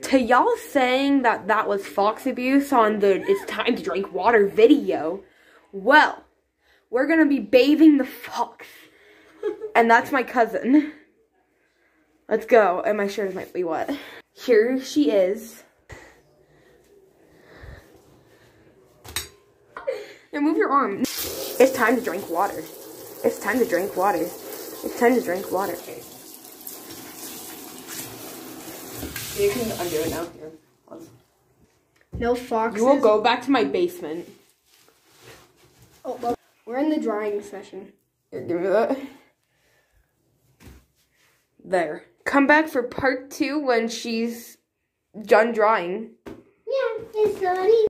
to y'all saying that that was fox abuse on the It's Time to Drink Water video, well, we're gonna be bathing the fox. And that's my cousin. Let's go. And my shirt might be wet. Here she is. Now move your arm. It's time to drink water. It's time to drink water. It's time to drink water. Okay. You can undo it now. Here. No foxes. You will go back to my basement. Oh, well, we're in the drying session. Here, give me that. There. Come back for part 2 when she's done drying. Yeah, it's already